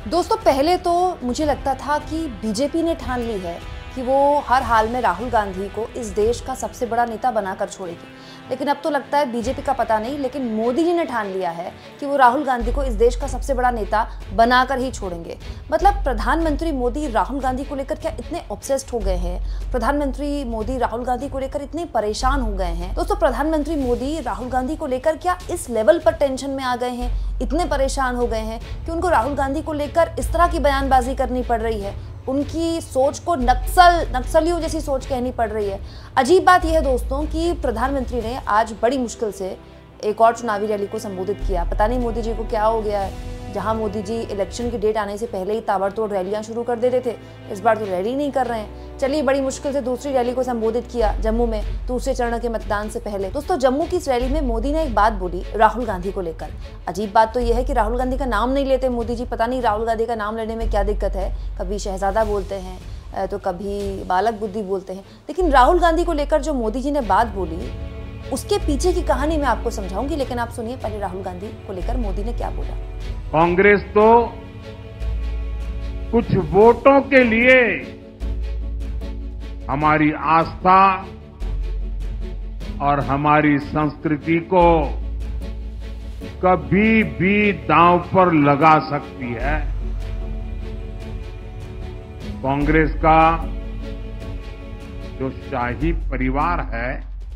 दोस्तों पहले तो मुझे लगता था कि बीजेपी ने ठान ली है कि वो हर हाल में राहुल गांधी को इस देश का सबसे बड़ा नेता बनाकर छोड़ेगी, लेकिन अब तो लगता है बीजेपी का पता नहीं, लेकिन मोदी जी ने ठान लिया है कि वो राहुल गांधी को इस देश का सबसे बड़ा नेता बनाकर ही छोड़ेंगे। मतलब प्रधानमंत्री मोदी राहुल गांधी को लेकर क्या इतने ऑब्सेस्ड हो गए हैं, प्रधानमंत्री मोदी राहुल गांधी को लेकर इतने परेशान हो गए हैं। दोस्तों प्रधानमंत्री मोदी राहुल गांधी को लेकर क्या इस लेवल पर टेंशन में आ गए हैं, इतने परेशान हो गए हैं कि उनको राहुल गांधी को लेकर इस तरह की बयानबाजी करनी पड़ रही है, उनकी सोच को नक्सलियों जैसी सोच कहनी पड़ रही है। अजीब बात यह है दोस्तों कि प्रधानमंत्री ने आज बड़ी मुश्किल से एक और चुनावी रैली को संबोधित किया। पता नहीं मोदी जी को क्या हो गया है, जहां मोदी जी इलेक्शन की डेट आने से पहले ही ताबड़तोड़ रैलियां शुरू कर देते थे, इस बार तो रैली नहीं कर रहे हैं। चलिए बड़ी मुश्किल से दूसरी रैली को संबोधित किया जम्मू में दूसरे चरण के मतदान से पहले। दोस्तों जम्मू की इस रैली में मोदी ने एक बात बोली राहुल गांधी को लेकर। अजीब बात तो यह है कि राहुल गांधी का नाम नहीं लेते मोदी जी, पता नहीं राहुल गांधी का नाम लेने में क्या दिक्कत है। कभी शहजादा बोलते हैं तो कभी बालक बुद्धि बोलते हैं, लेकिन राहुल गांधी को लेकर जो मोदी जी ने बात बोली उसके पीछे की कहानी मैं आपको समझाऊंगी, लेकिन आप सुनिए पहले राहुल गांधी को लेकर मोदी ने क्या बोला। कांग्रेस तो कुछ वोटों के लिए हमारी आस्था और हमारी संस्कृति को कभी भी दांव पर लगा सकती है। कांग्रेस का जो शाही परिवार है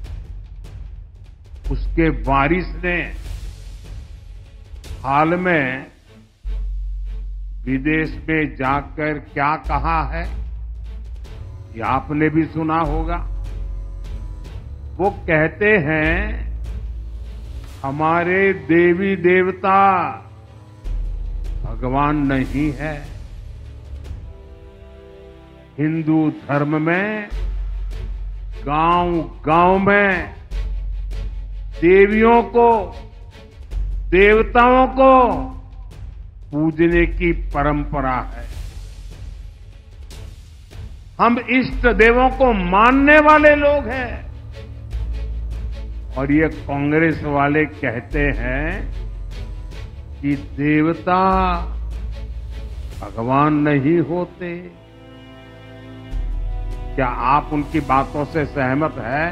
उसके वारिस ने हाल में विदेश में जाकर क्या कहा है ये आपने भी सुना होगा। वो कहते हैं हमारे देवी देवता भगवान नहीं है। हिंदू धर्म में गांव-गांव में देवियों को देवताओं को पूजने की परंपरा है। हम इष्ट देवों को मानने वाले लोग हैं और ये कांग्रेस वाले कहते हैं कि देवता भगवान नहीं होते। क्या आप उनकी बातों से सहमत हैं?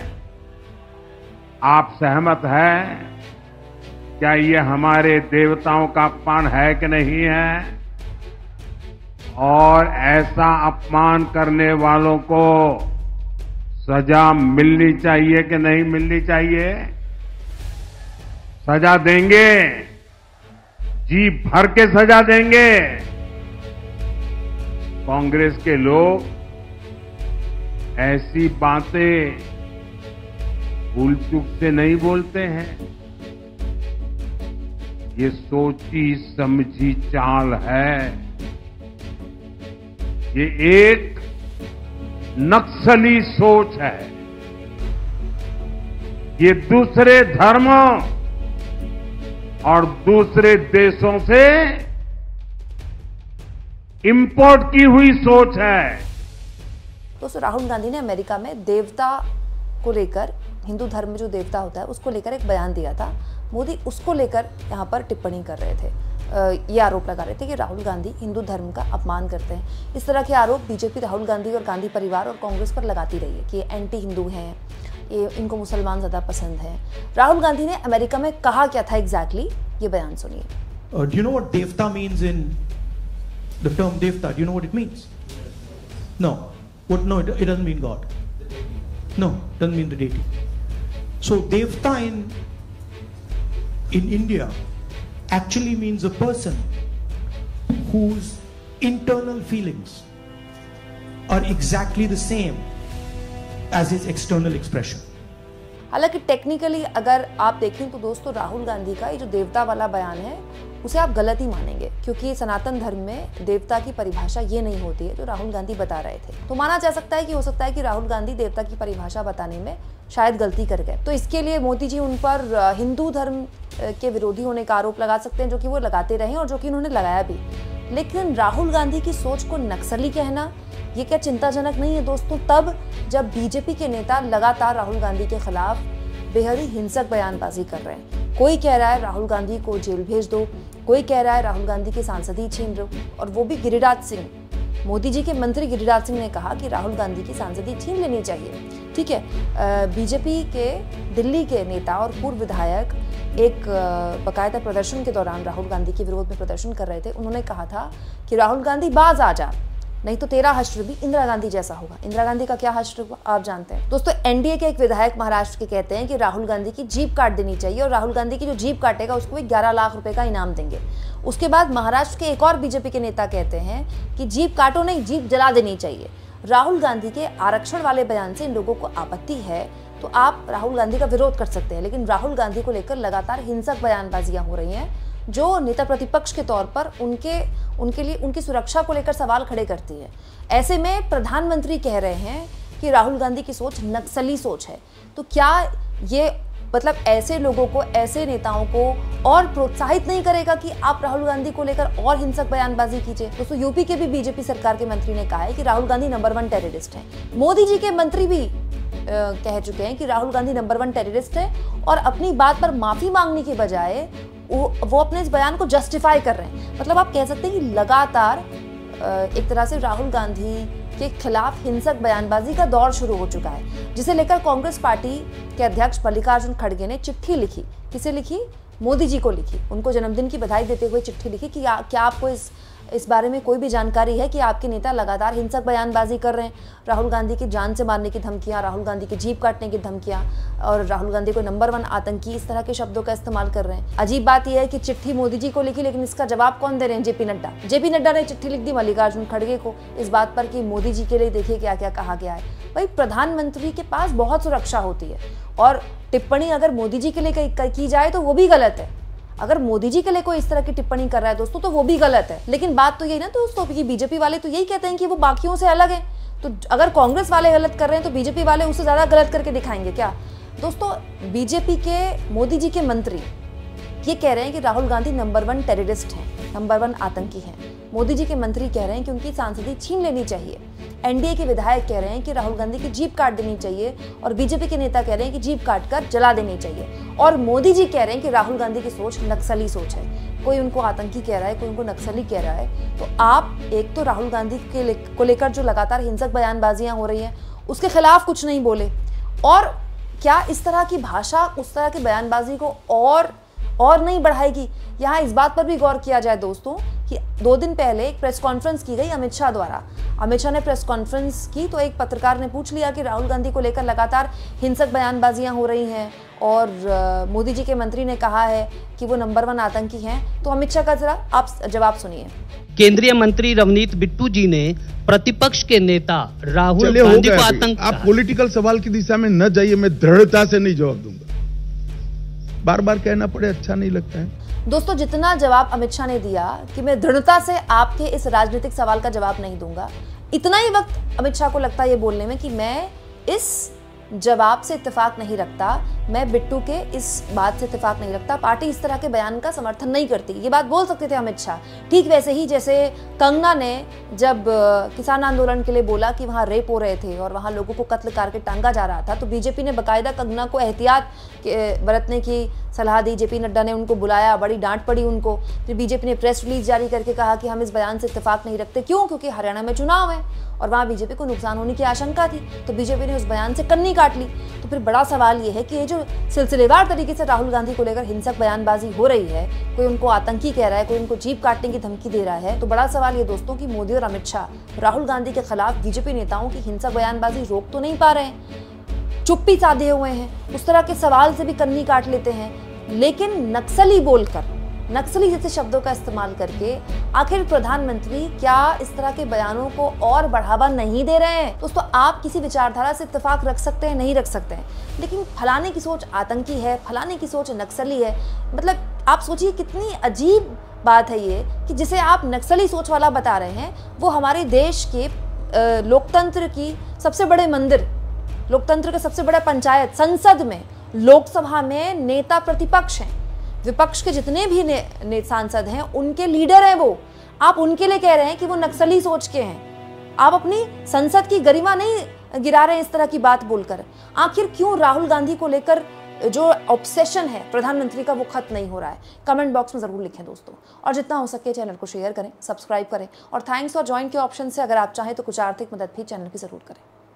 आप सहमत हैं? क्या ये हमारे देवताओं का अपमान है कि नहीं है? और ऐसा अपमान करने वालों को सजा मिलनी चाहिए कि नहीं मिलनी चाहिए? सजा देंगे, जी भर के सजा देंगे। कांग्रेस के लोग ऐसी बातें भूल चूक से नहीं बोलते हैं। ये सोची समझी चाल है। ये एक नक्सली सोच है। ये दूसरे धर्मों और दूसरे देशों से इंपोर्ट की हुई सोच है। दोस्तों राहुल गांधी ने अमेरिका में देवता को लेकर, हिंदू धर्म में जो देवता होता है उसको लेकर एक बयान दिया था। मोदी उसको लेकर यहाँ पर टिप्पणी कर रहे थे, ये आरोप लगा रहे थे कि राहुल गांधी हिंदू धर्म का अपमान करते हैं। इस तरह के आरोप बीजेपी राहुल गांधी और गांधी परिवार और कांग्रेस पर लगाती रही है कि ये एंटी हिंदू हैं, ये इनको मुसलमान ज़्यादा पसंद हैं। राहुल गांधी ने अमेरिका में कहा क्या था एग्जैक्टली, ये बयान सुनिए। Do you know what devta means in the term devta? Do you know what it means? No. What? No, it doesn't mean God. No, it doesn't mean the deity. So devta in India actually means a person whose internal feelings are exactly the same as his external expression. हालांकि technically अगर आप देखें तो दोस्तों राहुल गांधी का ये जो देवता वाला बयान है उसे आप गलत ही मानेंगे, क्योंकि सनातन धर्म में देवता की परिभाषा ये नहीं होती है जो राहुल गांधी बता रहे थे। तो माना जा सकता है कि हो सकता है कि राहुल गांधी देवता की परिभाषा बताने में शायद गलती कर गए, तो इसके लिए मोदी जी उन पर हिंदू धर्म के विरोधी होने का आरोप लगा सकते हैं, जो कि वो लगाते रहे और जो कि उन्होंने लगाया भी। लेकिन राहुल गांधी की सोच को नक्सली कहना ये क्या चिंताजनक नहीं है दोस्तों? तब जब बीजेपी के नेता लगातार राहुल गांधी के खिलाफ बेहद ही हिंसक बयानबाजी कर रहे हैं। कोई कह रहा है राहुल गांधी को जेल भेज दो, कोई कह रहा है राहुल गांधी की सांसदी छीन रहे हो, और वो भी गिरिराज सिंह, मोदी जी के मंत्री गिरिराज सिंह ने कहा कि राहुल गांधी की सांसदी छीन लेनी चाहिए। ठीक है, बीजेपी के दिल्ली के नेता और पूर्व विधायक एक बाकायदा प्रदर्शन के दौरान राहुल गांधी के विरोध में प्रदर्शन कर रहे थे। उन्होंने कहा था कि राहुल गांधी बाज आ जा, नहीं तो तेरा हश्र भी इंदिरा गांधी जैसा होगा। इंदिरा गांधी का क्या हश्र हुआ आप जानते हैं दोस्तों। एनडीए के एक विधायक महाराष्ट्र के कहते हैं कि राहुल गांधी की जीप काट देनी चाहिए, और राहुल गांधी की जो जीप काटेगा उसको भी 11 लाख रुपए का इनाम देंगे। उसके बाद महाराष्ट्र के एक और बीजेपी के नेता कहते हैं कि जीप काटो नहीं, जीप जला देनी चाहिए। राहुल गांधी के आरक्षण वाले बयान से इन लोगों को आपत्ति है तो आप राहुल गांधी का विरोध कर सकते हैं, लेकिन राहुल गांधी को लेकर लगातार हिंसक बयानबाजियां हो रही हैं जो नेता प्रतिपक्ष के तौर पर उनके लिए उनकी सुरक्षा को लेकर सवाल खड़े करती है। ऐसे में प्रधानमंत्री कह रहे हैं कि राहुल गांधी की सोच नक्सली सोच है। तो क्या ये मतलब ऐसे लोगों को, ऐसे नेताओं को और प्रोत्साहित नहीं करेगा कि आप राहुल गांधी को लेकर और हिंसक बयानबाजी कीजिए? दोस्तों, यूपी के भी बीजेपी सरकार के मंत्री ने कहा है कि राहुल गांधी नंबर 1 टेररिस्ट है। मोदी जी के मंत्री भी कह चुके हैं कि राहुल गांधी नंबर 1 टेररिस्ट है, और अपनी बात पर माफी मांगने के बजाय वो अपने इस बयान को जस्टिफाई कर रहे हैं। मतलब आप कह सकते हैं कि लगातार एक तरह से राहुल गांधी के खिलाफ हिंसक बयानबाजी का दौर शुरू हो चुका है, जिसे लेकर कांग्रेस पार्टी के अध्यक्ष मल्लिकार्जुन खड़गे ने चिट्ठी लिखी। किसे लिखी? मोदी जी को लिखी। उनको जन्मदिन की बधाई देते हुए चिट्ठी लिखी कि क्या आपको इस बारे में कोई भी जानकारी है कि आपके नेता लगातार हिंसक बयानबाजी कर रहे हैं। राहुल गांधी की जान से मारने की धमकियां, राहुल गांधी की जीप काटने की धमकियां, और राहुल गांधी को नंबर 1 आतंकी, इस तरह के शब्दों का इस्तेमाल कर रहे हैं। अजीब बात यह है कि चिट्ठी मोदी जी को लिखी, लेकिन इसका जवाब कौन दे रहे हैं? जेपी नड्डा। जेपी नड्डा ने चिट्ठी लिख दी मल्लिकार्जुन खड़गे को इस बात पर कि मोदी जी के लिए देखिए क्या क्या कहा गया है। भाई, प्रधानमंत्री के पास बहुत सुरक्षा होती है, और टिप्पणी अगर मोदी जी के लिए की जाए तो वो भी गलत है। अगर मोदी जी के लिए कोई इस तरह की टिप्पणी कर रहा है दोस्तों तो वो भी गलत है। लेकिन बात तो यही ना दोस्तों कि बीजेपी वाले तो यही कहते हैं कि वो बाकियों से अलग है। तो अगर कांग्रेस वाले गलत कर रहे हैं तो बीजेपी वाले उससे ज्यादा गलत करके दिखाएंगे क्या? दोस्तों, बीजेपी के मोदी जी के मंत्री ये कह रहे हैं कि राहुल गांधी नंबर 1 टेररिस्ट हैं, नंबर 1 आतंकी हैं। मोदी जी के मंत्री कह रहे हैं कि उनकी सांसदी छीन लेनी चाहिए। एनडीए के विधायक कह रहे हैं कि राहुल गांधी की जीप काट देनी चाहिए, और बीजेपी के नेता कह रहे हैं कि जीप काटकर जला देनी चाहिए, और मोदी जी कह रहे हैं कि राहुल गांधी की सोच नक्सली सोच है। कोई उनको आतंकी कह रहा है, कोई उनको नक्सली कह रहा है। तो आप एक तो राहुल गांधी को लेकर जो लगातार हिंसक बयानबाजियां हो रही हैं उसके खिलाफ कुछ नहीं बोले, और क्या इस तरह की भाषा उस तरह की बयानबाजी को और नहीं बढ़ाएगी? यहाँ इस बात पर भी गौर किया जाए दोस्तों कि 2 दिन पहले एक प्रेस कॉन्फ्रेंस की गई अमित शाह द्वारा। अमित शाह ने प्रेस कॉन्फ्रेंस की तो एक पत्रकार ने पूछ लिया कि राहुल गांधी को लेकर लगातार हिंसक बयानबाजियां हो रही हैं, और मोदी जी के मंत्री ने कहा है कि वो नंबर 1 आतंकी हैं। तो अमित शाह का जरा आप जवाब सुनिए। केंद्रीय मंत्री रवनीत बिट्टू जी ने प्रतिपक्ष के नेता राहुल गांधी को आतंक। आप पॉलिटिकल सवाल की दिशा में न जाइए, मैं दृढ़ता से नहीं जवाब दूंगा। बार बार कहना पड़े अच्छा नहीं लगता है। दोस्तों, जितना जवाब अमित शाह ने दिया कि मैं दृढ़ता से आपके इस राजनीतिक सवाल का जवाब नहीं दूंगा, इतना ही वक्त अमित शाह को लगता है ये बोलने में कि मैं इस जवाब से इत्तेफाक नहीं रखता, मैं बिट्टू के इस बात से इत्तेफाक नहीं रखता, पार्टी इस तरह के बयान का समर्थन नहीं करती। ये बात बोल सकते थे अमित शाह। ठीक वैसे ही जैसे कंगना ने जब किसान आंदोलन के लिए बोला कि वहाँ रेप हो रहे थे और वहाँ लोगों को कत्ल करके टांगा जा रहा था, तो बीजेपी ने बाकायदा कंगना को एहतियात बरतने की सलाह दी। जेपी नड्डा ने उनको बुलाया, बड़ी डांट पड़ी उनको। फिर बीजेपी ने प्रेस रिलीज जारी करके कहा कि हम इस बयान से इत्तेफाक नहीं रखते। क्यों? क्योंकि हरियाणा में चुनाव है और वहाँ बीजेपी को नुकसान होने की आशंका थी, तो बीजेपी ने उस बयान से कन्नी काट ली। तो फिर बड़ा सवाल ये है कि ये जो सिलसिलेवार तरीके से राहुल गांधी को लेकर हिंसक बयानबाजी हो रही है, कोई उनको आतंकी कह रहा है, कोई उनको जीप काटने की धमकी दे रहा है, तो बड़ा सवाल ये दोस्तों कि मोदी और अमित शाह राहुल गांधी के खिलाफ बीजेपी नेताओं की हिंसक बयानबाजी रोक तो नहीं पा रहे हैं, चुप्पी साधे हुए हैं, उस तरह के सवाल से भी कन्नी काट लेते हैं, लेकिन नक्सली बोलकर, नक्सली जैसे शब्दों का इस्तेमाल करके आखिर प्रधानमंत्री क्या इस तरह के बयानों को और बढ़ावा नहीं दे रहे हैं? दोस्तों, आप किसी विचारधारा से इत्तेफाक रख सकते हैं, नहीं रख सकते हैं, लेकिन फलाने की सोच आतंकी है, फलाने की सोच नक्सली है, मतलब आप सोचिए कितनी अजीब बात है ये कि जिसे आप नक्सली सोच वाला बता रहे हैं, वो हमारे देश के लोकतंत्र की सबसे बड़े मंदिर, लोकतंत्र का सबसे बड़ा पंचायत, संसद में, लोकसभा में नेता प्रतिपक्ष हैं, विपक्ष के जितने भी सांसद हैं उनके लीडर हैं वो। आप उनके लिए कह रहे हैं कि वो नक्सली सोच के हैं। आप अपनी संसद की गरिमा नहीं गिरा रहे हैं इस तरह की बात बोलकर। आखिर क्यों राहुल गांधी को लेकर जो ऑब्सेशन है प्रधानमंत्री का वो खत्म नहीं हो रहा है। कमेंट बॉक्स में ज़रूर लिखें दोस्तों, और जितना हो सके चैनल को शेयर करें, सब्सक्राइब करें, और थैंक्स और ज्वाइन के ऑप्शन से अगर आप चाहें तो कुछ आर्थिक मदद भी चैनल की ज़रूर करें।